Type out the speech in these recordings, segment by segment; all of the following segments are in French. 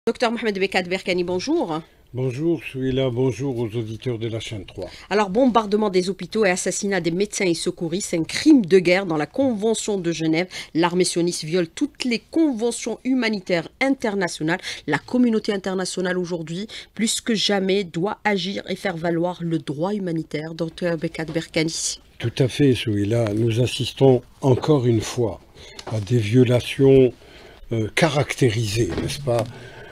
Docteur Mohamed Bekat Berkani, bonjour. Bonjour, je suis là. Bonjour aux auditeurs de la chaîne 3. Alors, bombardement des hôpitaux et assassinat des médecins et secouristes, un crime de guerre dans la Convention de Genève. L'armée sioniste viole toutes les conventions humanitaires internationales. La communauté internationale aujourd'hui, plus que jamais, doit agir et faire valoir le droit humanitaire. Docteur Bekat Berkani. Tout à fait, Souila. Nous assistons encore une fois à des violations caractérisées, n'est-ce pas,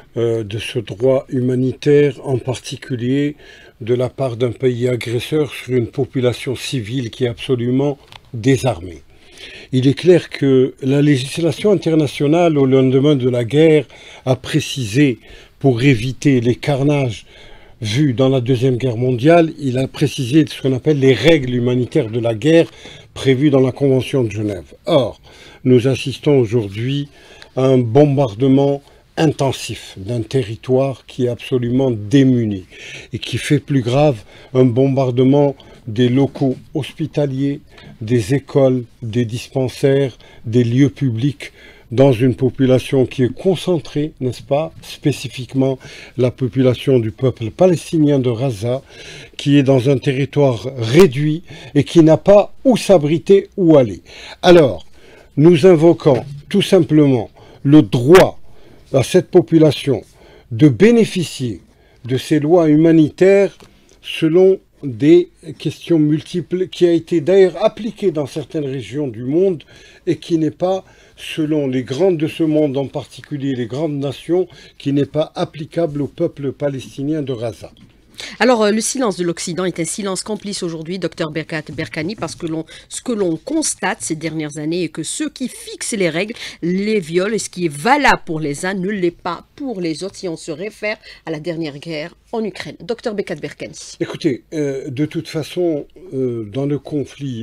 de ce droit humanitaire, en particulier de la part d'un pays agresseur sur une population civile qui est absolument désarmée. Il est clair que la législation internationale, au lendemain de la guerre, a précisé, pour éviter les carnages vus dans la Deuxième Guerre mondiale, il a précisé ce qu'on appelle les règles humanitaires de la guerre prévues dans la Convention de Genève. Or, nous assistons aujourd'hui à un bombardement intensif d'un territoire qui est absolument démuni et qui fait plus grave, un bombardement des locaux hospitaliers, des écoles, des dispensaires, des lieux publics dans une population qui est concentrée, n'est-ce pas, spécifiquement la population du peuple palestinien de Gaza, qui est dans un territoire réduit et qui n'a pas où s'abriter, où aller. Alors, nous invoquons tout simplement le droit à cette population de bénéficier de ces lois humanitaires selon des questions multiples, qui a été d'ailleurs appliquée dans certaines régions du monde et qui n'est pas, selon les grandes de ce monde, en particulier les grandes nations, qui n'est pas applicable au peuple palestinien de Gaza. Alors, le silence de l'Occident est un silence complice aujourd'hui, docteur Bekat Berkani, parce que ce que l'on constate ces dernières années est que ceux qui fixent les règles les violent, et ce qui est valable pour les uns ne l'est pas pour les autres, si on se réfère à la dernière guerre en Ukraine. Docteur Bekat Berkani. Écoutez, de toute façon, dans le conflit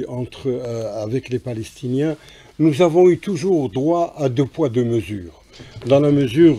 avec les Palestiniens, nous avons eu toujours droit à deux poids, deux mesures, dans la mesure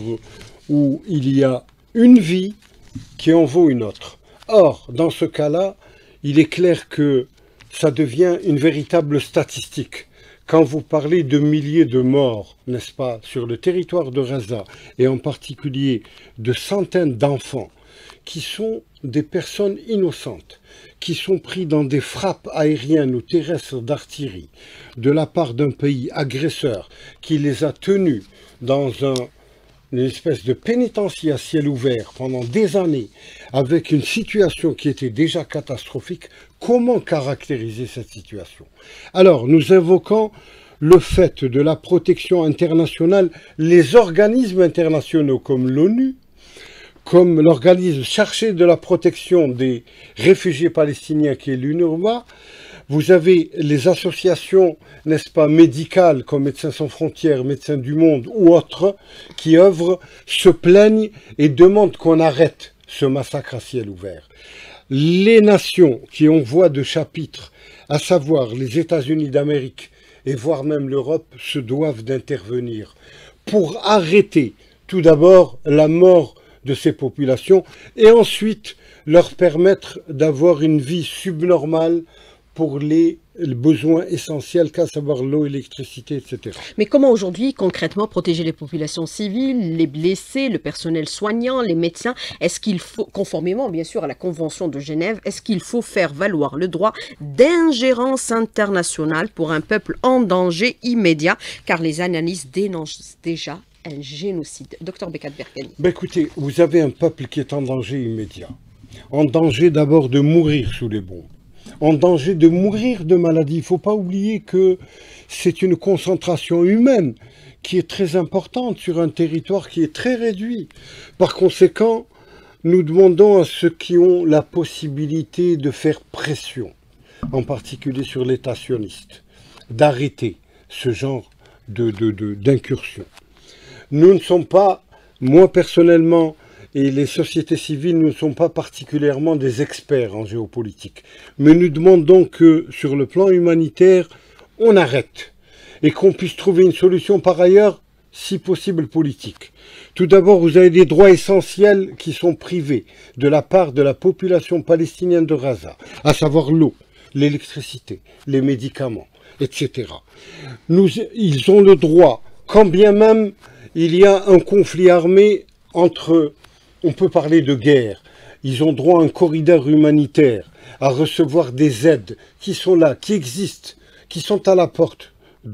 où il y a une vie qui en vaut une autre. Or, dans ce cas-là, il est clair que ça devient une véritable statistique. Quand vous parlez de milliers de morts, n'est-ce pas, sur le territoire de Gaza, et en particulier de centaines d'enfants, qui sont des personnes innocentes, qui sont pris dans des frappes aériennes ou terrestres d'artillerie, de la part d'un pays agresseur, qui les a tenus dans une espèce de pénitencier à ciel ouvert pendant des années, avec une situation qui était déjà catastrophique, comment caractériser cette situation? Alors, nous invoquons le fait de la protection internationale, les organismes internationaux comme l'ONU, comme l'organisme chargé de la protection des réfugiés palestiniens qui est l'UNRWA. Vous avez les associations, n'est-ce pas, médicales comme Médecins sans frontières, Médecins du monde ou autres, qui œuvrent, se plaignent et demandent qu'on arrête ce massacre à ciel ouvert. Les nations qui ont voix de chapitre, à savoir les États-Unis d'Amérique et voire même l'Europe, se doivent d'intervenir pour arrêter tout d'abord la mort de ces populations et ensuite leur permettre d'avoir une vie subnormale pour les besoins essentiels, qu'à savoir l'eau, l'électricité, etc. Mais comment aujourd'hui, concrètement, protéger les populations civiles, les blessés, le personnel soignant, les médecins? Est-ce qu'il faut, conformément bien sûr à la Convention de Genève, est-ce qu'il faut faire valoir le droit d'ingérence internationale pour un peuple en danger immédiat? Car les analyses dénoncent déjà un génocide. Docteur Bekat Berkani. Écoutez, vous avez un peuple qui est en danger immédiat. En danger d'abord de mourir sous les bombes. En danger de mourir de maladie. Il ne faut pas oublier que c'est une concentration humaine qui est très importante sur un territoire qui est très réduit. Par conséquent, nous demandons à ceux qui ont la possibilité de faire pression, en particulier sur l'État sioniste, d'arrêter ce genre d'incursion. Nous ne sommes pas, moi personnellement, et les sociétés civiles ne sont pas particulièrement des experts en géopolitique. Mais nous demandons que, sur le plan humanitaire, on arrête et qu'on puisse trouver une solution par ailleurs, si possible politique. Tout d'abord, vous avez des droits essentiels qui sont privés de la part de la population palestinienne de Gaza, à savoir l'eau, l'électricité, les médicaments, etc. Ils ont le droit, quand bien même il y a un conflit armé on peut parler de guerre. Ils ont droit à un corridor humanitaire, à recevoir des aides qui sont là, qui existent, qui sont à la porte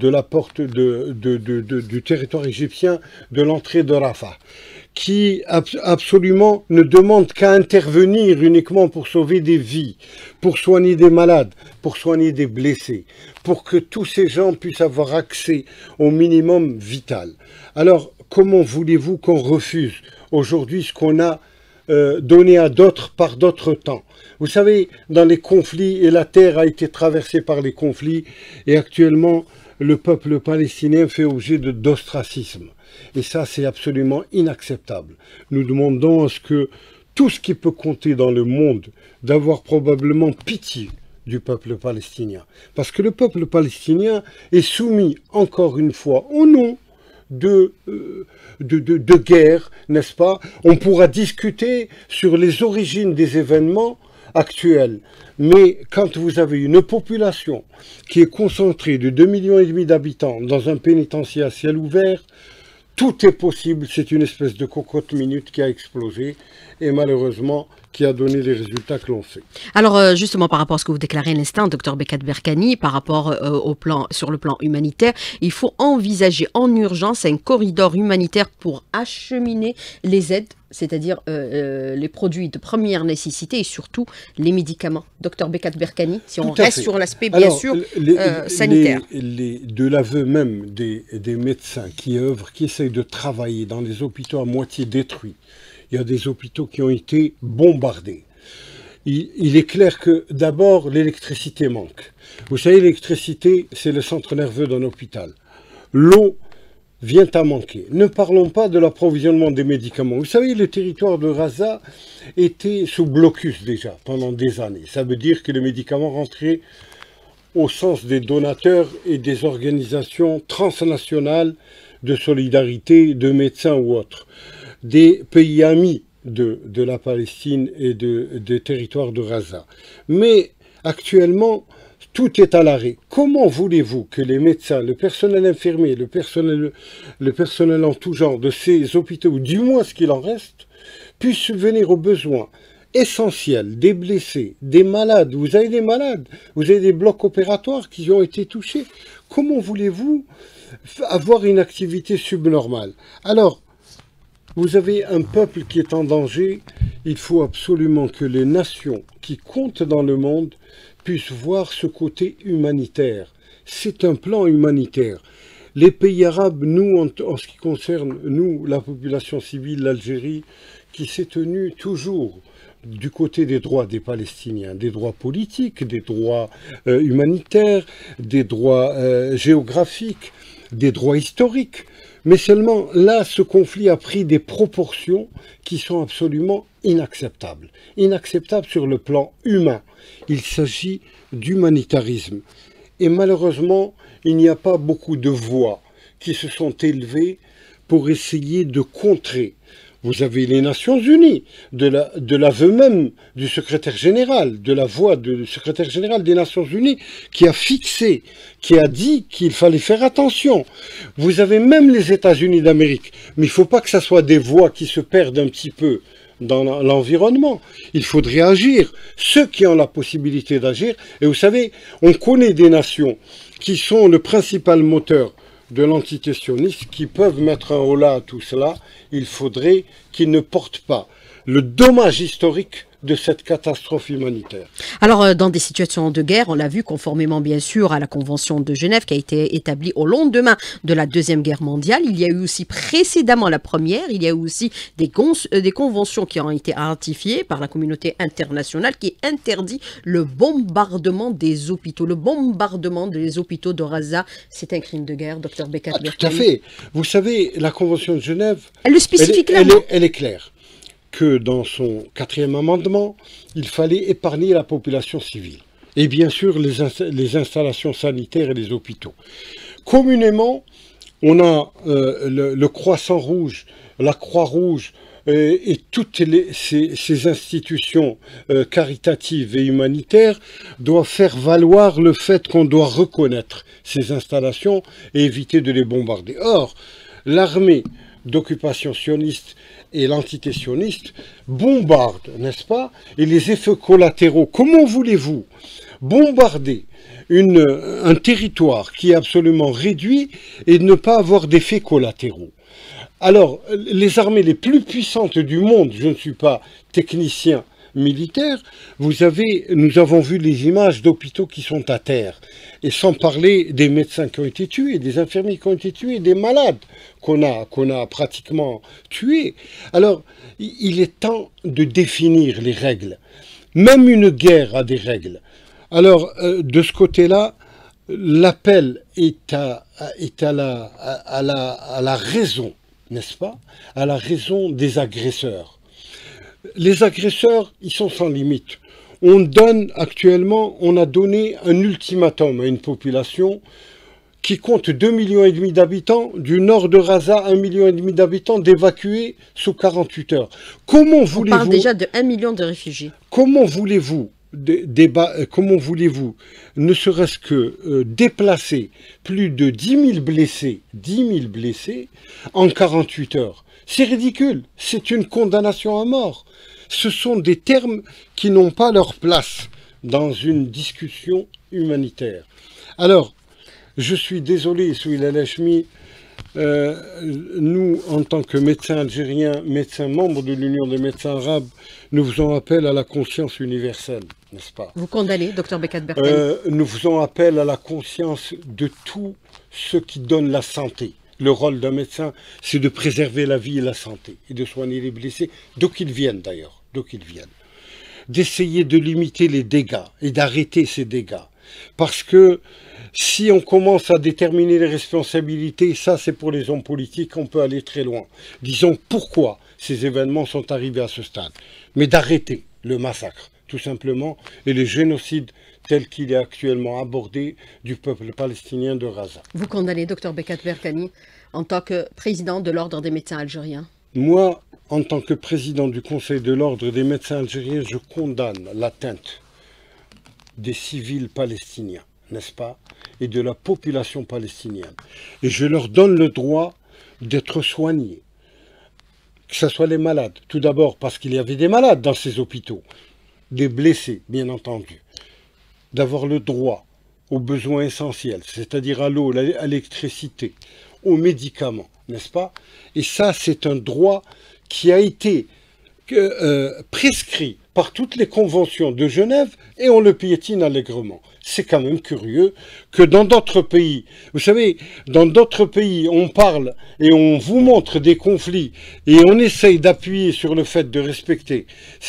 du territoire égyptien, de l'entrée de Rafah, qui absolument ne demandent qu'à intervenir uniquement pour sauver des vies, pour soigner des malades, pour soigner des blessés, pour que tous ces gens puissent avoir accès au minimum vital. Alors, comment voulez-vous qu'on refuse aujourd'hui ce qu'on a donné à d'autres par d'autres temps? Vous savez, dans les conflits, et la terre a été traversée par les conflits, et actuellement, le peuple palestinien fait objet d'ostracisme. Et ça, c'est absolument inacceptable. Nous demandons à ce que tout ce qui peut compter dans le monde, d'avoir probablement pitié du peuple palestinien. Parce que le peuple palestinien est soumis, encore une fois, au nom de guerre, n'est-ce pas? On pourra discuter sur les origines des événements actuels. Mais quand vous avez une population qui est concentrée de 2,5 millions d'habitants dans un pénitencier à ciel ouvert, tout est possible. C'est une espèce de cocotte minute qui a explosé et malheureusement qui a donné les résultats que l'on sait. Alors justement par rapport à ce que vous déclarez à l'instant, Dr Bekat Berkani, par rapport sur le plan humanitaire, il faut envisager en urgence un corridor humanitaire pour acheminer les aides, c'est-à-dire les produits de première nécessité et surtout les médicaments. Dr Bekat Berkani, si on reste sur l'aspect bien sûr sanitaire. De l'aveu même des médecins qui œuvrent, qui essayent de travailler dans les hôpitaux à moitié détruits, il y a des hôpitaux qui ont été bombardés. Il est clair que d'abord l'électricité manque. Vous savez, l'électricité, c'est le centre nerveux d'un hôpital. L'eau vient à manquer. Ne parlons pas de l'approvisionnement des médicaments. Vous savez, le territoire de Gaza était sous blocus déjà pendant des années. Ça veut dire que les médicaments rentraient au sens des donateurs et des organisations transnationales de solidarité, de médecins ou autres, des pays amis de la Palestine et des territoires de Gaza. Mais actuellement, tout est à l'arrêt. Comment voulez-vous que les médecins, le personnel infirmier, le personnel en tout genre de ces hôpitaux, ou du moins ce qu'il en reste, puissent subvenir aux besoins essentiels des blessés, des malades? Vous avez des malades, vous avez des blocs opératoires qui ont été touchés. Comment voulez-vous avoir une activité subnormale? Alors, vous avez un peuple qui est en danger. Il faut absolument que les nations qui comptent dans le monde puissent voir ce côté humanitaire. C'est un plan humanitaire. Les pays arabes, nous, en ce qui concerne, nous, la population civile, l'Algérie, qui s'est tenue toujours du côté des droits des Palestiniens, des droits politiques, des droits humanitaires, des droits géographiques, des droits historiques. Mais seulement là, ce conflit a pris des proportions qui sont absolument inacceptables. Inacceptables sur le plan humain. Il s'agit d'humanitarisme. Et malheureusement, il n'y a pas beaucoup de voix qui se sont élevées pour essayer de contrer. Vous avez les Nations Unies, de l'aveu même du secrétaire général, de la voix du secrétaire général des Nations Unies, qui a fixé, qui a dit qu'il fallait faire attention. Vous avez même les États-Unis d'Amérique, mais il ne faut pas que ce soit des voix qui se perdent un petit peu dans l'environnement. Il faudrait agir, ceux qui ont la possibilité d'agir. Et vous savez, on connaît des nations qui sont le principal moteur de l'entité sioniste, qui peuvent mettre un holà à tout cela. Il faudrait qu'ils ne portent pas le dommage historique de cette catastrophe humanitaire. Alors, dans des situations de guerre, on l'a vu, conformément bien sûr à la Convention de Genève qui a été établie au lendemain de la Deuxième Guerre mondiale, il y a eu aussi précédemment la première, il y a eu aussi des conventions qui ont été ratifiées par la communauté internationale qui interdit le bombardement des hôpitaux. Le bombardement des hôpitaux de Gaza, c'est un crime de guerre, Dr Bekat Berkani. Tout à fait. Vous savez, la Convention de Genève, elle le spécifie clairement. Elle est claire. Que dans son 4e amendement, il fallait épargner la population civile. Et bien sûr, les installations sanitaires et les hôpitaux. Communément, on a le Croissant Rouge, la Croix-Rouge et toutes ces institutions caritatives et humanitaires doivent faire valoir le fait qu'on doit reconnaître ces installations et éviter de les bombarder. Or, l'armée d'occupation sioniste et l'entité sioniste bombardent, n'est-ce pas? Et les effets collatéraux, comment voulez-vous bombarder un territoire qui est absolument réduit et ne pas avoir d'effets collatéraux? Alors, les armées les plus puissantes du monde, je ne suis pas technicien militaire, nous avons vu les images d'hôpitaux qui sont à terre, et sans parler des médecins qui ont été tués, des infirmiers qui ont été tués, des malades qu'on a pratiquement tués. Alors, il est temps de définir les règles. Même une guerre a des règles. Alors, de ce côté-là, l'appel est à la raison, n'est-ce pas? À la raison des agresseurs. Les agresseurs, ils sont sans limite. On a donné un ultimatum à une population qui compte 2,5 millions d'habitants, du nord de Raza, 1,5 million d'habitants, d'évacuer sous 48 heures. Comment voulez-vous... On parle déjà de 1 million de réfugiés. Comment voulez-vous, ne serait-ce que déplacer plus de 10 000 blessés en 48 heures? C'est ridicule, c'est une condamnation à mort. Ce sont des termes qui n'ont pas leur place dans une discussion humanitaire. Alors, je suis désolé, Souila Lachmi, nous, en tant que médecins algériens, médecins membres de l'Union des médecins arabes, nous faisons appel à la conscience universelle, n'est-ce pas? Vous condamnez, Dr Bekat Berkane? Nous faisons appel à la conscience de tous ceux qui donnent la santé. Le rôle d'un médecin, c'est de préserver la vie et la santé, et de soigner les blessés, d'où qu'ils viennent d'ailleurs, d'où qu'ils viennent. D'essayer de limiter les dégâts et d'arrêter ces dégâts. Parce que si on commence à déterminer les responsabilités, ça c'est pour les hommes politiques, on peut aller très loin. Disons pourquoi ces événements sont arrivés à ce stade. Mais d'arrêter le massacre, tout simplement, et le génocide tel qu'il est actuellement abordé du peuple palestinien de Raza. Vous condamnez, Dr Bekat Berkane, en tant que président de l'Ordre des médecins algériens? Moi, en tant que président du Conseil de l'Ordre des médecins algériens, je condamne l'atteinte des civils palestiniens, n'est-ce pas, et de la population palestinienne. Et je leur donne le droit d'être soignés, que ce soit les malades. Tout d'abord parce qu'il y avait des malades dans ces hôpitaux, des blessés, bien entendu. D'avoir le droit aux besoins essentiels, c'est-à-dire à l'eau, à l'électricité, aux médicaments, n'est-ce pas? Et ça, c'est un droit qui a été prescrit par toutes les conventions de Genève et on le piétine allègrement. C'est quand même curieux que dans d'autres pays, vous savez, dans d'autres pays, on parle et on vous montre des conflits et on essaye d'appuyer sur le fait de respecter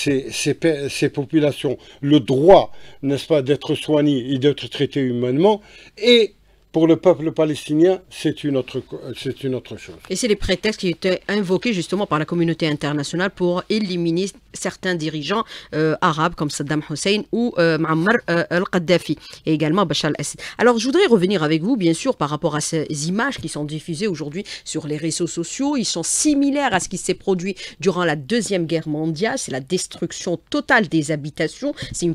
ces populations, le droit, n'est-ce pas, d'être soignées et d'être traitées humainement, et pour le peuple palestinien, c'est une autre chose. Et c'est les prétextes qui étaient invoqués justement par la communauté internationale pour éliminer certains dirigeants arabes comme Saddam Hussein ou Muammar al-Kadhafi et également Bachar al-Assad. Alors je voudrais revenir avec vous bien sûr par rapport à ces images qui sont diffusées aujourd'hui sur les réseaux sociaux. Ils sont similaires à ce qui s'est produit durant la Deuxième Guerre mondiale. C'est la destruction totale des habitations. C'est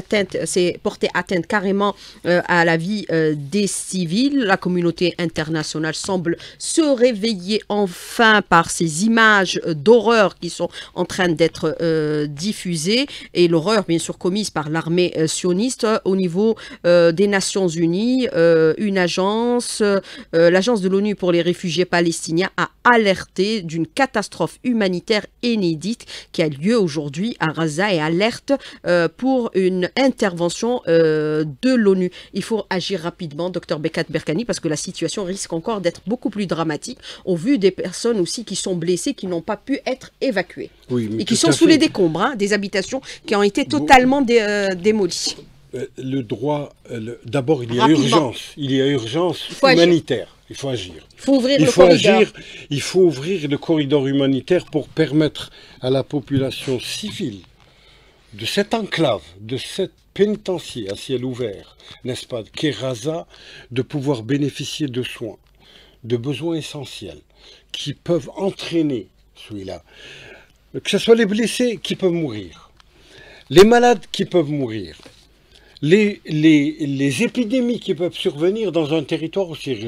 porter atteinte carrément à la vie des civils. La communauté internationale semble se réveiller enfin par ces images d'horreur qui sont en train d'être diffusées et l'horreur bien sûr commise par l'armée sioniste au niveau des Nations Unies. Une agence, l'agence de l'ONU pour les réfugiés palestiniens a alerté d'une catastrophe humanitaire inédite qui a lieu aujourd'hui à Gaza et alerte pour une intervention de l'ONU. Il faut agir rapidement, Dr Bekat Berkane, parce que la situation risque encore d'être beaucoup plus dramatique au vu des personnes aussi qui sont blessées, qui n'ont pas pu être évacuées. Oui, et qui sont sous les décombres, hein, des habitations qui ont été totalement démolies. Le droit, d'abord il y a urgence, humanitaire. Il faut agir. Il faut ouvrir le corridor. Il faut ouvrir le corridor humanitaire pour permettre à la population civile de cette enclave, de cette pénitencier à ciel ouvert, n'est-ce pas, qu'est Raza, de pouvoir bénéficier de soins, de besoins essentiels qui peuvent entraîner celui-là. Que ce soit les blessés qui peuvent mourir, les malades qui peuvent mourir, les épidémies qui peuvent survenir dans un territoire aussi réduit.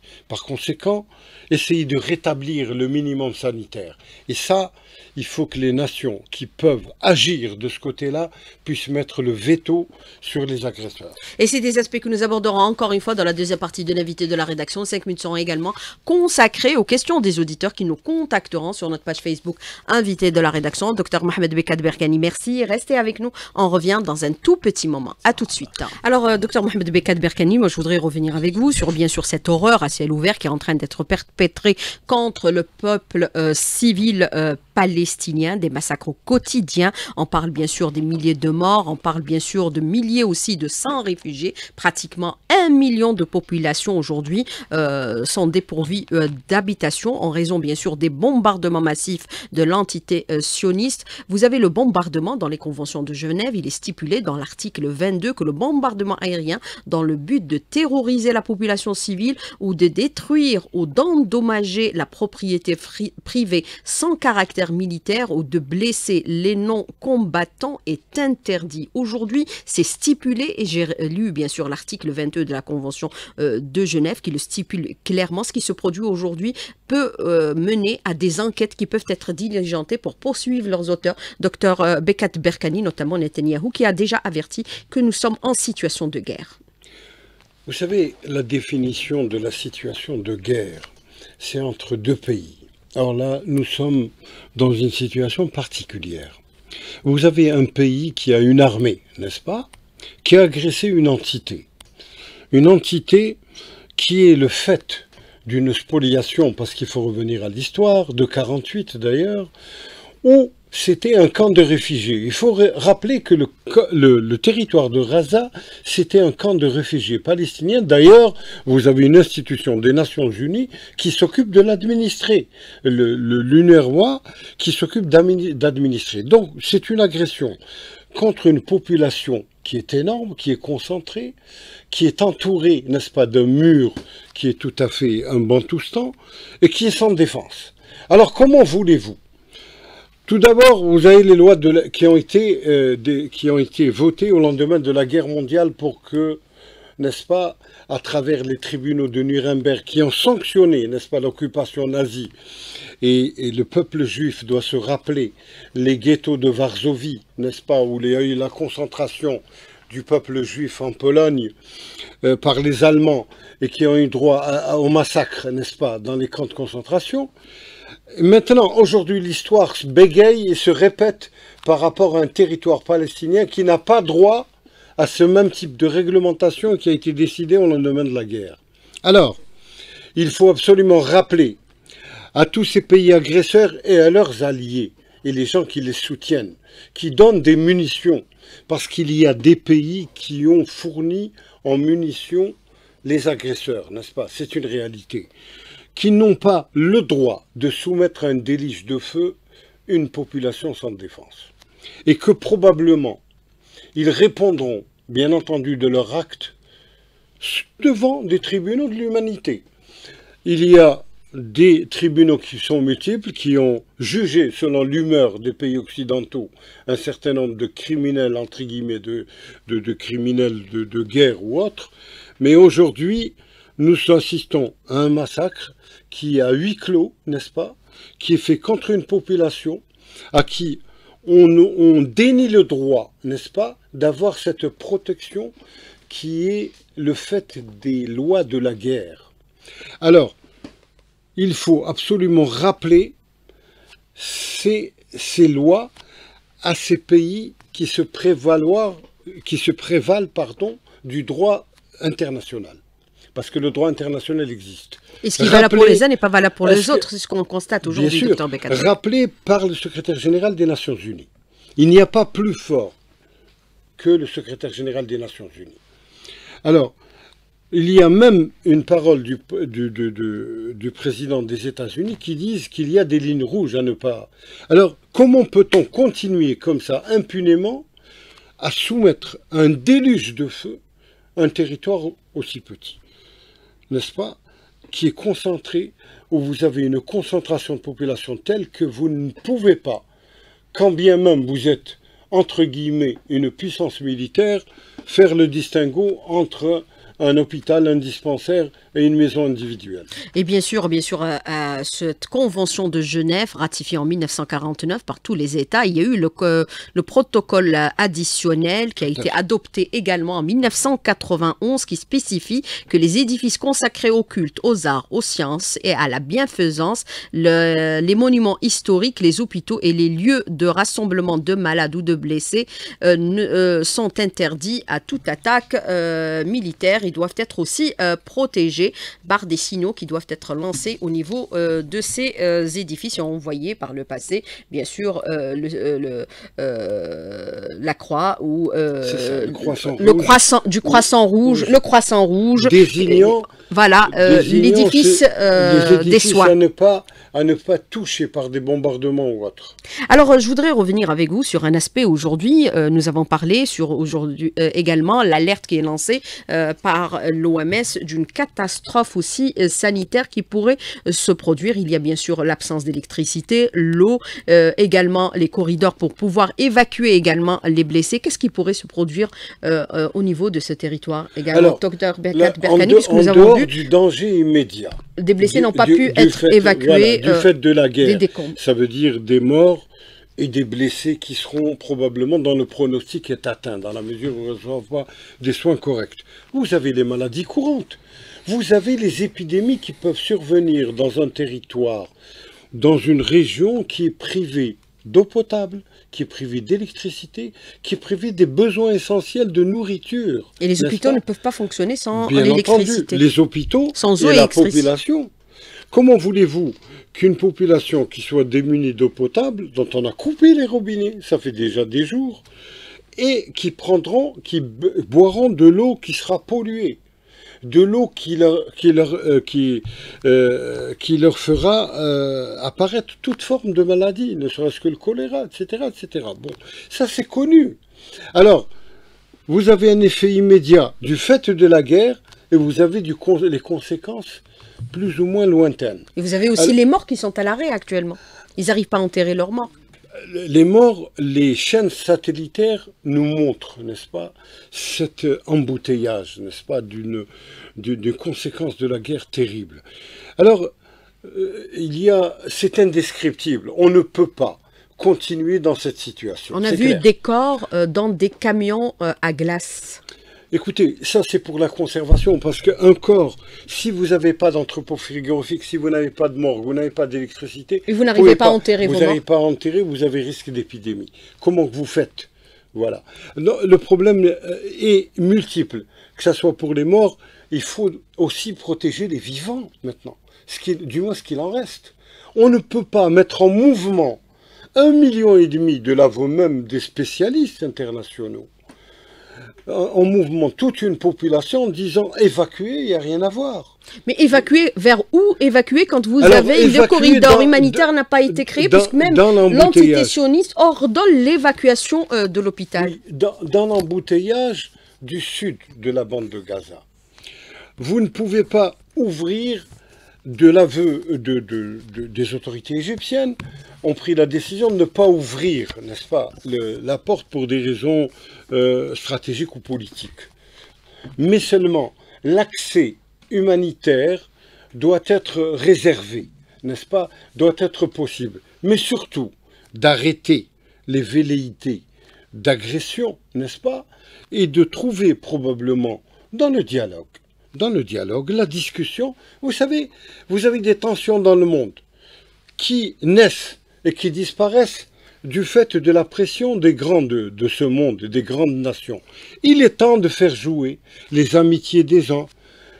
Par conséquent, essayer de rétablir le minimum sanitaire. Et ça, il faut que les nations qui peuvent agir de ce côté-là puissent mettre le veto sur les agresseurs. Et c'est des aspects que nous aborderons encore une fois dans la deuxième partie de l'invité de la rédaction. 5 minutes seront également consacrées aux questions des auditeurs qui nous contacteront sur notre page Facebook invité de la rédaction. Dr Mohamed Bekat Berkani, merci. Restez avec nous. On revient dans un tout petit moment. À tout de suite. Alors, Dr Mohamed Bekat Berkani, moi je voudrais revenir avec vous sur bien sûr cette horreur à ciel ouvert qui est en train d'être perpétrée contre le peuple civil palestinien, des massacres quotidiens. On parle bien sûr des milliers de morts, on parle bien sûr de milliers aussi de 100 réfugiés. Pratiquement 1 million de populations aujourd'hui sont dépourvues d'habitation en raison bien sûr des bombardements massifs de l'entité sioniste. Vous avez le bombardement dans les conventions de Genève. Il est stipulé dans l'article 22 que le bombardement aérien dans le but de terroriser la population civile ou de détruire ou d'endommager la propriété privée sans caractère militaire ou de blesser les non-combattants est interdit. Aujourd'hui, c'est stipulé et j'ai lu bien sûr l'article 22 de la Convention de Genève qui le stipule clairement. Ce qui se produit aujourd'hui peut mener à des enquêtes qui peuvent être diligentées pour poursuivre leurs auteurs. Dr Bekat Berkani, notamment Netanyahou, qui a déjà averti que nous sommes en situation de guerre. Vous savez, la définition de la situation de guerre, c'est entre deux pays. Alors là, nous sommes dans une situation particulière. Vous avez un pays qui a une armée, n'est-ce pas, qui a agressé une entité. Une entité qui est le fait d'une spoliation, parce qu'il faut revenir à l'histoire, de 48 d'ailleurs, où c'était un camp de réfugiés. Il faut rappeler que le territoire de Gaza, c'était un camp de réfugiés palestiniens. D'ailleurs, vous avez une institution des Nations Unies qui s'occupe de l'administrer, l'UNRWA qui s'occupe d'administrer. Donc, c'est une agression contre une population qui est énorme, qui est concentrée, qui est entourée, n'est-ce pas, d'un mur qui est tout à fait un bantoustan et qui est sans défense. Alors, comment voulez-vous ? Tout d'abord, vous avez les lois qui ont été votées au lendemain de la guerre mondiale pour que, n'est-ce pas, à travers les tribunaux de Nuremberg qui ont sanctionné, n'est-ce pas, l'occupation nazie, et le peuple juif doit se rappeler les ghettos de Varsovie, n'est-ce pas, où il y a eu la concentration du peuple juif en Pologne par les Allemands et qui ont eu droit au massacre, n'est-ce pas, dans les camps de concentration. Maintenant, aujourd'hui, l'histoire se bégaye et se répète par rapport à un territoire palestinien qui n'a pas droit à ce même type de réglementation qui a été décidé au lendemain de la guerre. Alors, il faut absolument rappeler à tous ces pays agresseurs et à leurs alliés, et les gens qui les soutiennent, qui donnent des munitions, parce qu'il y a des pays qui ont fourni en munitions les agresseurs, n'est-ce pas? C'est une réalité. Qui n'ont pas le droit de soumettre à un déluge de feu une population sans défense. Et que probablement, ils répondront, bien entendu, de leur acte devant des tribunaux de l'humanité. Il y a des tribunaux qui sont multiples, qui ont jugé, selon l'humeur des pays occidentaux, un certain nombre de criminels, entre guillemets, de criminels de guerre ou autres. Mais aujourd'hui, nous assistons à un massacre qui est à huis clos, n'est-ce pas, qui est fait contre une population à qui on dénie le droit, n'est-ce pas, d'avoir cette protection qui est le fait des lois de la guerre. Alors, il faut absolument rappeler ces lois à ces pays qui se prévalent du droit international. Parce que le droit international existe. Et ce qui est valable pour les uns n'est pas valable pour les autres, c'est ce qu'on constate aujourd'hui, Dr Bekat. Rappelé par le secrétaire général des Nations Unies. Il n'y a pas plus fort que le secrétaire général des Nations Unies. Alors, il y a même une parole du président des États-Unis qui dit qu'il y a des lignes rouges à ne pas... Alors, comment peut-on continuer comme ça, impunément, à soumettre à un déluge de feu un territoire aussi petit, n'est-ce pas, qui est concentré, où vous avez une concentration de population telle que vous ne pouvez pas, quand bien même vous êtes, entre guillemets, une puissance militaire, faire le distinguo entre un hôpital, un dispensaire et une maison individuelle. Et bien sûr, cette convention de Genève, ratifiée en 1949 par tous les États, il y a eu le protocole additionnel qui a été adopté également en 1991, qui spécifie que les édifices consacrés au culte, aux arts, aux sciences et à la bienfaisance, les monuments historiques, les hôpitaux et les lieux de rassemblement de malades ou de blessés sont interdits à toute attaque militaire. Ils doivent être aussi protégés par des signaux qui doivent être lancés au niveau de ces édifices. On voyait par le passé, bien sûr, la croix ou le croissant rouge, désignant l'édifice des soins. À ne pas toucher par des bombardements ou autres. Alors, je voudrais revenir avec vous sur un aspect aujourd'hui. Nous avons parlé sur aujourd'hui également l'alerte qui est lancée par l'OMS d'une catastrophe aussi sanitaire qui pourrait se produire. Il y a bien sûr l'absence d'électricité, l'eau, également les corridors pour pouvoir évacuer également les blessés. Qu'est-ce qui pourrait se produire au niveau de ce territoire également? Alors, Docteur Berkani, puisque nous avons vu du danger immédiat. Des blessés n'ont pas pu être évacués. Du fait de la guerre, ça veut dire des morts et des blessés qui seront probablement dans le pronostic est atteint, dans la mesure où on ne reçoit pas des soins corrects. Vous avez les maladies courantes, vous avez les épidémies qui peuvent survenir dans un territoire, dans une région qui est privée d'eau potable, qui est privée d'électricité, qui est privée des besoins essentiels de nourriture. Et les hôpitaux ne peuvent pas fonctionner sans l'électricité. l'électricité. Bien entendu, les hôpitaux sans eau et la population. Comment voulez-vous qu'une population qui soit démunie d'eau potable, dont on a coupé les robinets, ça fait déjà des jours, et qui boiront de l'eau qui sera polluée, de l'eau qui leur fera apparaître toute forme de maladie, ne serait-ce que le choléra, etc., etc. Bon, ça c'est connu. Alors, vous avez un effet immédiat du fait de la guerre, et vous avez les conséquences plus ou moins lointaines. Et vous avez aussi les morts qui sont à l'arrêt actuellement. Ils n'arrivent pas à enterrer leurs morts. Les morts, les chaînes satellitaires nous montrent, n'est-ce pas, cet embouteillage, n'est-ce pas, d'une conséquence de la guerre terrible. Alors, c'est indescriptible. On ne peut pas continuer dans cette situation. On a vu des corps dans des camions à glace. Écoutez, ça c'est pour la conservation, parce qu'un corps, si vous n'avez pas d'entrepôt frigorifique, si vous n'avez pas de morgue, vous n'avez pas d'électricité, et vous n'arrivez pas à enterrer vos morts. Vous n'arrivez pas à enterrer, vous avez risque d'épidémie. Comment vous faites? Voilà. Le problème est multiple. Que ce soit pour les morts, il faut aussi protéger les vivants maintenant, du moins ce qu'il en reste. On ne peut pas mettre en mouvement 1,5 million de l'aveu même des spécialistes internationaux, en mouvement toute une population en disant évacuer, il n'y a rien à voir. Mais évacuer vers où? Évacuer quand vous avez le corridor humanitaire n'a pas été créé, puisque même l'entité sioniste ordonne l'évacuation de l'hôpital. Oui, dans l'embouteillage du sud de la bande de Gaza, vous ne pouvez pas ouvrir, de l'aveu des autorités égyptiennes, ont pris la décision de ne pas ouvrir, n'est-ce pas, la porte pour des raisons stratégiques ou politiques. Mais seulement l'accès humanitaire doit être réservé, n'est-ce pas, doit être possible. Mais surtout d'arrêter les velléités d'agression, n'est-ce pas, et de trouver probablement dans le dialogue, la discussion. Vous savez, vous avez des tensions dans le monde qui naissent et qui disparaissent du fait de la pression des grands de ce monde, des grandes nations. Il est temps de faire jouer les amitiés des uns,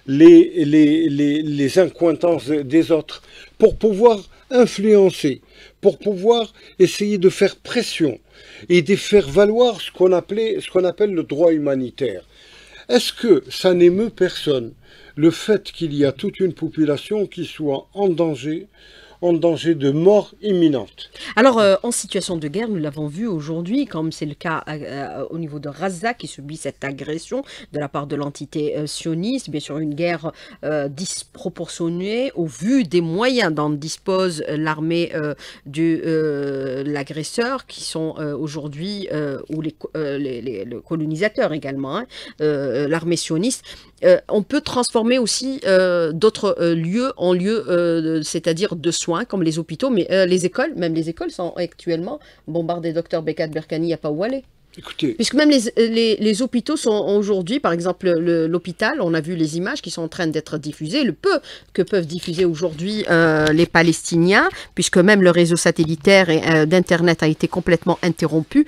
les incointances des autres, pour pouvoir influencer, pour pouvoir essayer de faire pression et de faire valoir ce qu'on appelle le droit humanitaire. Est-ce que ça n'émeut personne, le fait qu'il y a toute une population qui soit en danger, en danger de mort imminente. Alors, en situation de guerre, nous l'avons vu aujourd'hui, comme c'est le cas au niveau de Gaza, qui subit cette agression de la part de l'entité sioniste, bien sûr une guerre disproportionnée au vu des moyens dont dispose l'armée de l'agresseur, qui sont aujourd'hui, ou le colonisateur également, hein, l'armée sioniste. On peut transformer aussi d'autres lieux en lieux, c'est-à-dire de soins, comme les hôpitaux, mais les écoles, même les écoles sont actuellement bombardées. Docteur Bekat Berkani, il n'y a pas où aller. Écoutez, Puisque même les hôpitaux sont aujourd'hui, par exemple l'hôpital, on a vu les images qui sont en train d'être diffusées, le peu que peuvent diffuser aujourd'hui les Palestiniens, puisque même le réseau satellitaire d'Internet a été complètement interrompu,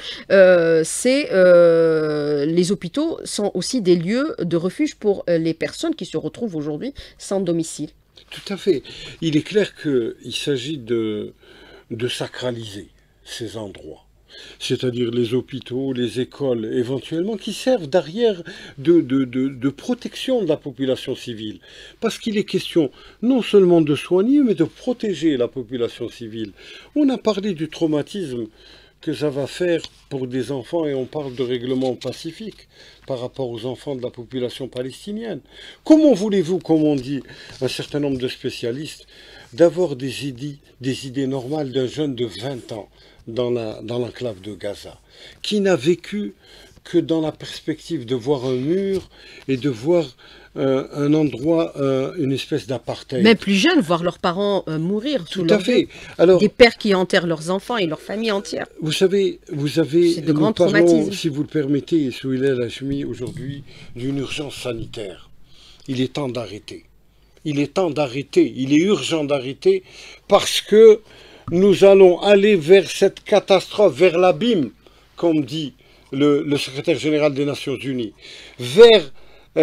les hôpitaux sont aussi des lieux de refuge pour les personnes qui se retrouvent aujourd'hui sans domicile. tout à fait. Il est clair qu'il s'agit de sacraliser ces endroits. C'est-à-dire les hôpitaux, les écoles, éventuellement, qui servent d'arrière de protection de la population civile. Parce qu'il est question non seulement de soigner, mais de protéger la population civile. On a parlé du traumatisme que ça va faire pour des enfants, et on parle de règlement pacifique par rapport aux enfants de la population palestinienne. Comment voulez-vous, comme on dit un certain nombre de spécialistes, d'avoir des idées normales d'un jeune de 20 ans dans l'enclave de Gaza, qui n'a vécu que dans la perspective de voir un mur et de voir un endroit, une espèce d'apartheid. Même plus jeunes, voir leurs parents mourir. Tout à fait. Alors, des pères qui enterrent leurs enfants et leur famille entière. Vous savez, c'est de grands parlons, traumatismes. si vous le permettez, Souilel Hachmi, aujourd'hui, d'une urgence sanitaire. Il est temps d'arrêter. Il est temps d'arrêter. Il est urgent d'arrêter parce que nous allons aller vers cette catastrophe, vers l'abîme, comme dit le secrétaire général des Nations Unies, vers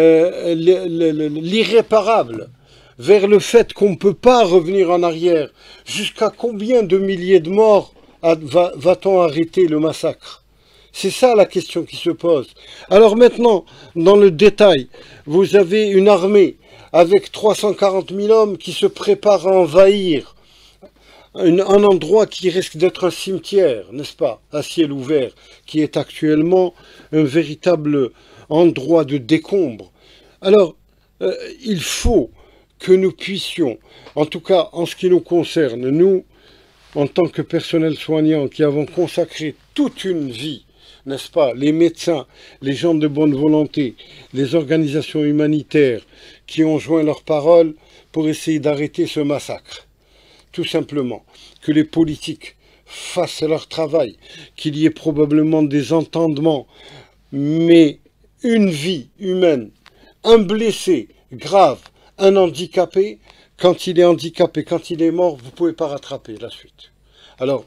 l'irréparable, vers le fait qu'on ne peut pas revenir en arrière. Jusqu'à combien de milliers de morts va-t-on arrêter le massacre? C'est ça la question qui se pose. Alors maintenant, dans le détail, vous avez une armée avec 340 000 hommes qui se préparent à envahir un endroit qui risque d'être un cimetière, n'est-ce pas, à ciel ouvert, qui est actuellement un véritable endroit de décombre. Alors, il faut que nous puissions, en tout cas en ce qui nous concerne, nous, en tant que personnel soignant qui avons consacré toute une vie, n'est-ce pas, les médecins, les gens de bonne volonté, les organisations humanitaires qui ont joint leurs paroles pour essayer d'arrêter ce massacre. Tout simplement, que les politiques fassent leur travail, qu'il y ait probablement des entendements, mais une vie humaine, un blessé grave, un handicapé, quand il est handicapé, quand il est mort, vous ne pouvez pas rattraper la suite. Alors,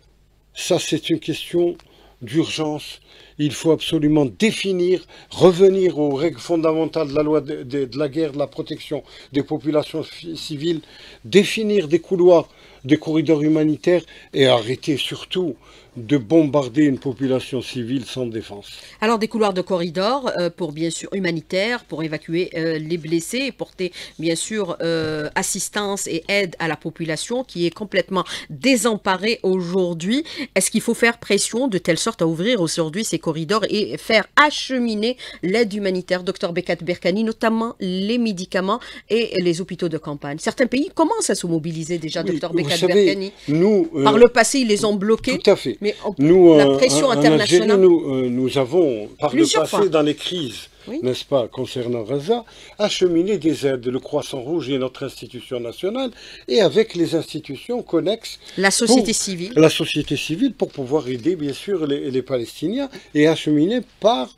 ça c'est une question d'urgence. Il faut absolument définir, revenir aux règles fondamentales de la loi de la guerre, de la protection des populations civiles, définir des couloirs, des corridors humanitaires et arrêter surtout de bombarder une population civile sans défense. Alors des couloirs de corridors pour bien sûr humanitaires, pour évacuer les blessés et porter bien sûr assistance et aide à la population qui est complètement désemparée aujourd'hui. Est-ce qu'il faut faire pression de telle sorte à ouvrir aujourd'hui ces corridors et faire acheminer l'aide humanitaire, Dr Bekat Berkani, notamment les médicaments et les hôpitaux de campagne? Certains pays commencent à se mobiliser déjà, Oui, Dr Bekat Berkani. Nous, par le passé, ils les ont bloqués. Tout à fait. Mais nous, la pression internationale. Algérie, nous avons, par le passé, fois, dans les crises, oui, n'est-ce pas, concernant Gaza, acheminé des aides. Le Croissant Rouge est notre institution nationale, et avec les institutions connexes. La société civile. La société civile, pour pouvoir aider, bien sûr, les Palestiniens, et acheminer par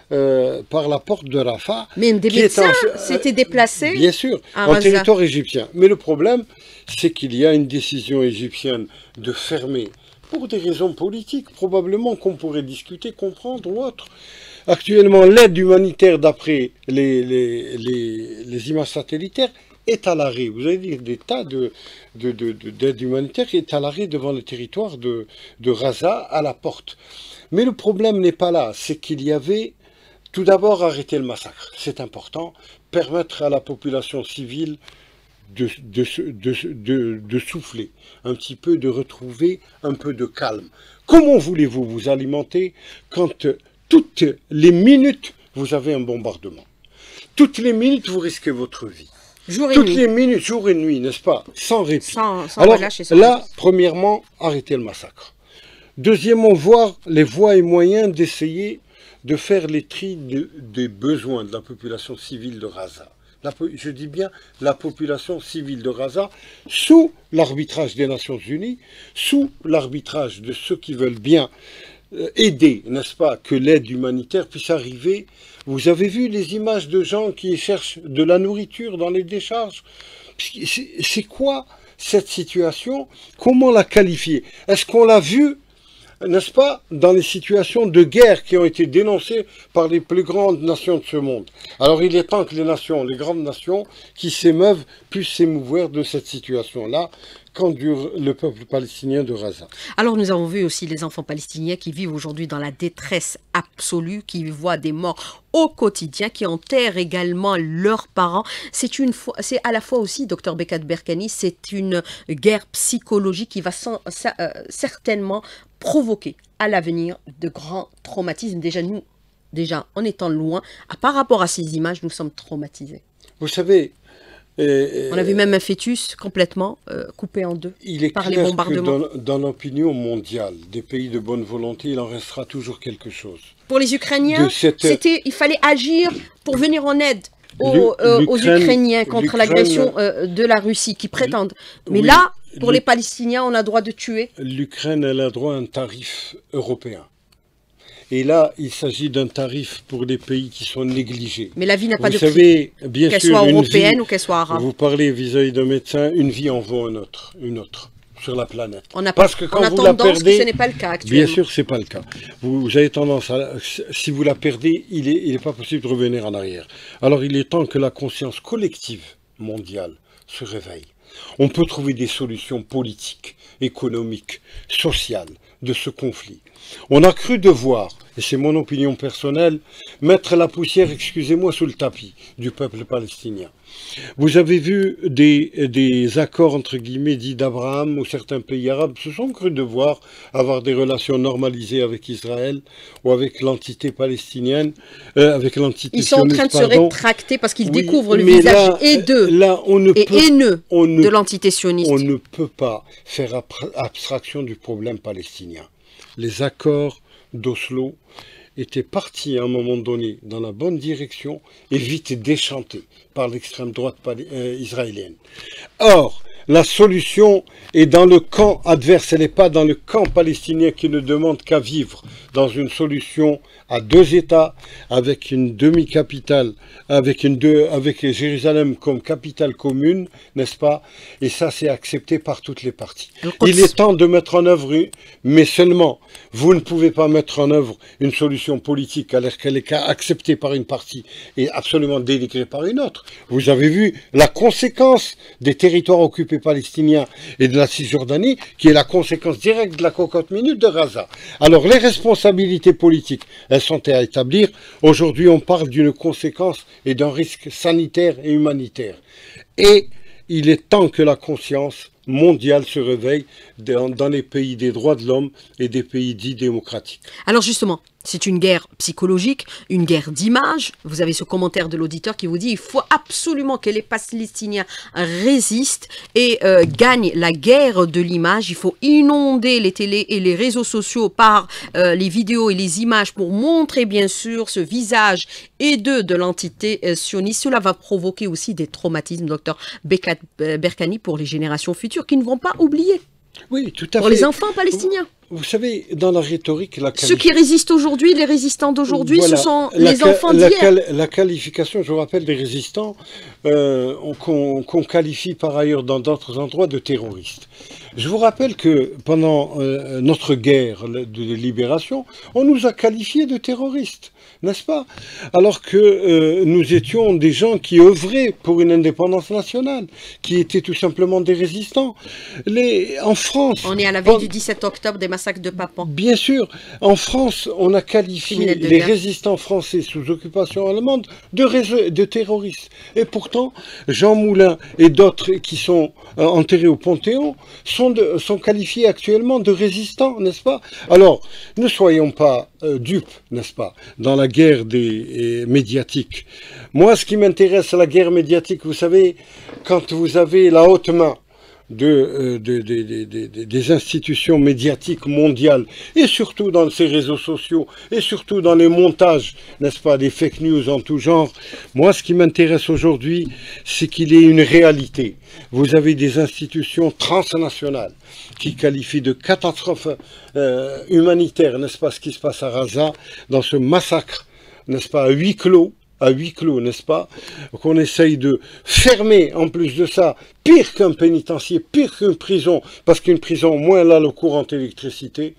la porte de Rafah. Mais des médecins s'étaient déplacés. Bien sûr, en territoire égyptien. Mais le problème, c'est qu'il y a une décision égyptienne de fermer, pour des raisons politiques, probablement qu'on pourrait discuter, comprendre ou autre. Actuellement, l'aide humanitaire, d'après les images satellitaires, est à l'arrêt. Vous avez dit des tas d'aide humanitaire qui est à l'arrêt devant le territoire de Gaza, à la porte. Mais le problème n'est pas là, c'est qu'il y avait tout d'abord arrêter le massacre. C'est important, permettre à la population civile de souffler, un petit peu de retrouver un peu de calme. Comment voulez-vous vous alimenter quand toutes les minutes vous avez un bombardement? Toutes les minutes vous risquez votre vie. Jour et Toutes nuit. les minutes, jour et nuit, n'est-ce pas? Sans répit. Sans Alors relâche et sans là, répit. premièrement, arrêtez le massacre. Deuxièmement, voir les voies et moyens d'essayer de faire les tris des besoins de la population civile de Gaza. Je dis bien la population civile de Gaza, sous l'arbitrage des Nations Unies, sous l'arbitrage de ceux qui veulent bien aider, n'est-ce pas, que l'aide humanitaire puisse arriver. Vous avez vu les images de gens qui cherchent de la nourriture dans les décharges? C'est quoi cette situation? Comment la qualifier? Est-ce qu'on l'a vu, n'est-ce pas, dans les situations de guerre qui ont été dénoncées par les plus grandes nations de ce monde? Alors il est temps que les nations, les grandes nations qui s'émeuvent, puissent s'émouvoir de cette situation-là qu'endure le peuple palestinien de Gaza. Alors nous avons vu aussi les enfants palestiniens qui vivent aujourd'hui dans la détresse absolue, qui voient des morts au quotidien, qui enterrent également leurs parents. C'est à la fois aussi, docteur Bekat Berkani, c'est une guerre psychologique qui va certainement provoquer à l'avenir de grands traumatismes. Déjà en étant loin, par rapport à ces images, nous sommes traumatisés. Vous savez, on a vu même un fœtus complètement coupé en deux par les bombardements. Que dans l'opinion mondiale des pays de bonne volonté, il en restera toujours quelque chose. Pour les Ukrainiens, il fallait agir pour venir en aide aux Ukrainiens contre l'agression de la Russie qui prétendent. Mais oui, là, pour les Palestiniens, on a droit de tuer. L'Ukraine, elle a droit à un tarif européen. Et là, il s'agit d'un tarif pour les pays qui sont négligés. Mais la vie n'a pas de prix. Bien qu'elle sûr, soit européenne ou qu'elle soit arabe. Vous parlez vis-à-vis d'un médecin, une vie en vaut une autre sur la planète. Parce que quand vous la perdez, ce n'est pas le cas actuellement. Bien sûr, c'est pas le cas. Vous avez tendance à, si vous la perdez, il n'est pas possible de revenir en arrière. Alors, il est temps que la conscience collective mondiale se réveille. On peut trouver des solutions politiques, économiques, sociales de ce conflit. On a cru devoir, et c'est mon opinion personnelle, mettre la poussière, excusez-moi, sous le tapis du peuple palestinien. Vous avez vu des accords, entre guillemets, dits d'Abraham, où certains pays arabes se sont cru devoir avoir des relations normalisées avec Israël ou avec l'entité palestinienne, avec l'entité sioniste. Ils sont en train de se rétracter parce qu'ils découvrent le visage haineux de l'entité sioniste. On ne peut pas faire abstraction du problème palestinien. Les accords d'Oslo étaient partis à un moment donné dans la bonne direction et vite déchantés par l'extrême droite israélienne. Or, la solution est dans le camp adverse, elle n'est pas dans le camp palestinien qui ne demande qu'à vivre dans une solution à deux États, avec une demi-capitale, avec Jérusalem comme capitale commune, n'est-ce pas? Et ça, c'est accepté par toutes les parties. Il est temps de mettre en œuvre, mais seulement, vous ne pouvez pas mettre en œuvre une solution politique alors qu'elle est acceptée par une partie et absolument dénigrée par une autre. Vous avez vu la conséquence des territoires occupés palestiniens et de la Cisjordanie, qui est la conséquence directe de la cocotte minute de Gaza. Alors, les responsabilités politiques, elles sont à établir. Aujourd'hui, on parle d'une conséquence et d'un risque sanitaire et humanitaire. Et il est temps que la conscience mondiale se réveille dans les pays des droits de l'homme et des pays dits démocratiques. Alors justement, c'est une guerre psychologique, une guerre d'image. Vous avez ce commentaire de l'auditeur qui vous dit il faut absolument que les Palestiniens résistent et gagnent la guerre de l'image. Il faut inonder les télés et les réseaux sociaux par les vidéos et les images pour montrer bien sûr ce visage haineux de l'entité sioniste. Cela va provoquer aussi des traumatismes, docteur Bekat Berkani, pour les générations futures qui ne vont pas oublier. Oui, tout à fait. Pour les enfants palestiniens. Vous savez, dans la rhétorique... Ceux qui résistent aujourd'hui, les résistants d'aujourd'hui, voilà, ce sont les enfants d'hier. La qualification, je vous rappelle, des résistants, qu'on qualifie par ailleurs dans d'autres endroits de terroristes. Je vous rappelle que pendant notre guerre de libération, on nous a qualifiés de terroristes, n'est-ce pas? Alors que nous étions des gens qui œuvraient pour une indépendance nationale, qui étaient tout simplement des résistants. En France... On est à la veille du 17 octobre des massacres de Papan. Bien sûr, en France, on a qualifié les résistants français sous occupation allemande de terroristes. Et pourtant, Jean Moulin et d'autres qui sont enterrés au Panthéon sont qualifiés actuellement de résistants, n'est-ce pas? Alors, ne soyons pas dupes, n'est-ce pas, dans la guerre médiatique. Moi, ce qui m'intéresse à la guerre médiatique, vous savez, quand vous avez la haute main des institutions médiatiques mondiales, et surtout dans ces réseaux sociaux, et surtout dans les montages, n'est-ce pas, des fake news en tout genre, moi, ce qui m'intéresse aujourd'hui, c'est qu'il y ait une réalité. Vous avez des institutions transnationales qui qualifient de catastrophe humanitaire, n'est-ce pas, ce qui se passe à Gaza, dans ce massacre, n'est-ce pas, à huis clos, n'est-ce pas, qu'on essaye de fermer, en plus de ça, pire qu'un pénitencier, pire qu'une prison, parce qu'une prison, au moins là, le courant d'électricité,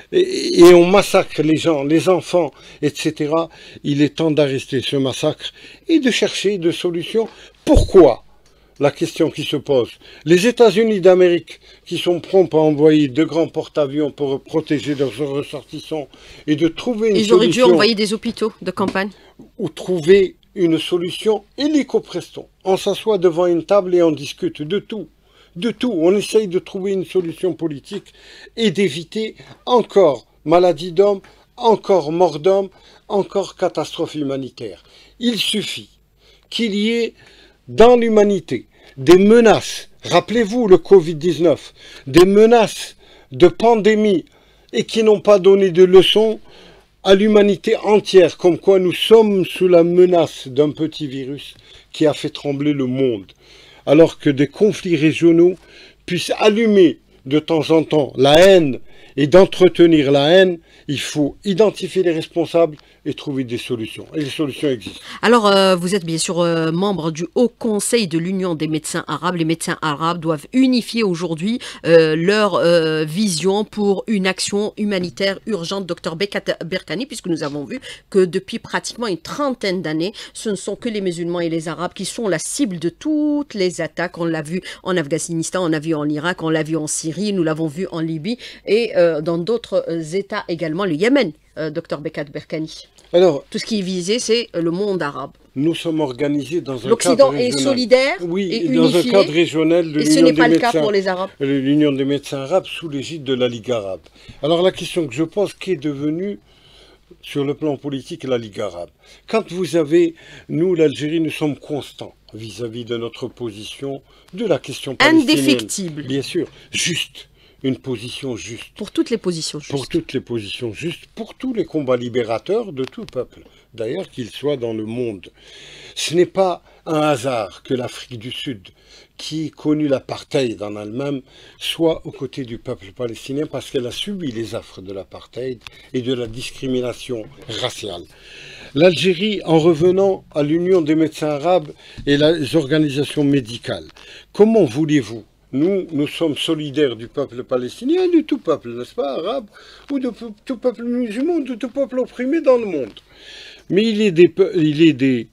et on massacre les gens, les enfants, etc. Il est temps d'arrêter ce massacre et de chercher des solutions. Pourquoi? La question qui se pose. Les États-Unis d'Amérique, qui sont prompts à envoyer de grands porte-avions pour protéger leurs ressortissants et de trouver une solution... Ils auraient dû envoyer des hôpitaux de campagne. Ou trouver une solution illico presto. On s'assoit devant une table et on discute de tout. De tout. On essaye de trouver une solution politique et d'éviter encore maladie d'homme, encore mort d'homme, encore catastrophe humanitaire. Il suffit qu'il y ait dans l'humanité des menaces, rappelez-vous le Covid-19, des menaces de pandémie et qui n'ont pas donné de leçons à l'humanité entière, comme quoi nous sommes sous la menace d'un petit virus qui a fait trembler le monde, alors que des conflits régionaux puissent allumer de temps en temps la haine et d'entretenir la haine, il faut identifier les responsables et trouver des solutions. Et les solutions existent. Alors, vous êtes bien sûr membre du Haut Conseil de l'Union des médecins arabes. Les médecins arabes doivent unifier aujourd'hui leur vision pour une action humanitaire urgente. Dr Bekat Berkani, puisque nous avons vu que depuis pratiquement une trentaine d'années, ce ne sont que les musulmans et les arabes qui sont la cible de toutes les attaques. On l'a vu en Afghanistan, on l'a vu en Irak, on l'a vu en Syrie, nous l'avons vu en Libye et dans d'autres États également, le Yémen, Dr Bekat Berkani. Alors, tout ce qui est visé, c'est le monde arabe. Nous sommes organisés dans un cadre L'Occident régional. est solidaire oui, et dans unifié, un cadre régional de et ce n'est pas le cas pour les Arabes. L'Union des médecins arabes sous l'égide de la Ligue arabe. Alors la question que je pose, qu'est devenue sur le plan politique la Ligue arabe? Quand vous avez, nous l'Algérie, nous sommes constants vis-à-vis de notre position, de la question palestinienne. Indéfectible. Bien sûr, juste. Une position juste. Pour toutes les positions justes. Pour toutes les positions justes, pour tous les combats libérateurs de tout peuple, d'ailleurs qu'ils soient dans le monde. Ce n'est pas un hasard que l'Afrique du Sud, qui connu l'apartheid en elle-même, soit aux côtés du peuple palestinien parce qu'elle a subi les affres de l'apartheid et de la discrimination raciale. L'Algérie, en revenant à l'Union des médecins arabes et les organisations médicales, comment voulez-vous? Nous sommes solidaires du peuple palestinien et de tout peuple, n'est-ce pas, arabe, ou de tout peuple musulman, de tout peuple opprimé dans le monde. Mais il y a des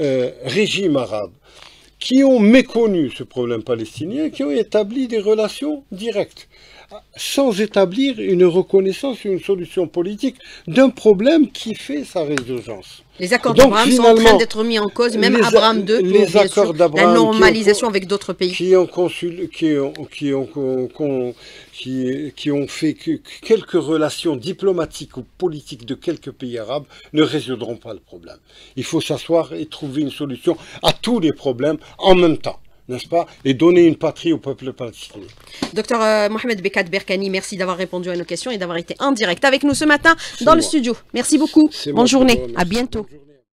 régimes arabes qui ont méconnu ce problème palestinien, qui ont établi des relations directes, sans établir une reconnaissance, une solution politique d'un problème qui fait sa résurgence. Les accords d'Abraham sont en train d'être mis en cause, même Abraham II, pour les accords la normalisation avec d'autres pays. Qui ont fait que quelques relations diplomatiques ou politiques de quelques pays arabes ne résoudront pas le problème. Il faut s'asseoir et trouver une solution à tous les problèmes en même temps, n'est-ce pas, et donner une patrie au peuple palestinien. Docteur Mohamed Bekat Berkani, merci d'avoir répondu à nos questions et d'avoir été en direct avec nous ce matin dans le studio. Merci beaucoup. Bonne journée. À bientôt.